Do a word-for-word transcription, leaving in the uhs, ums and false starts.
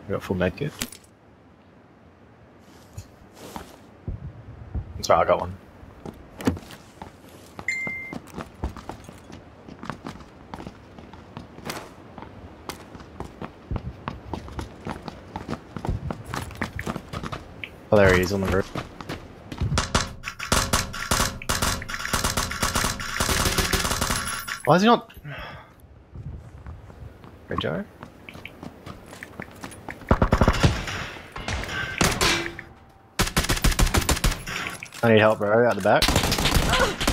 I got full med kit. Sorry, I got one. Oh, there he is on the roof. Why is he not? Hey, Joe? I need help, bro. Out the back.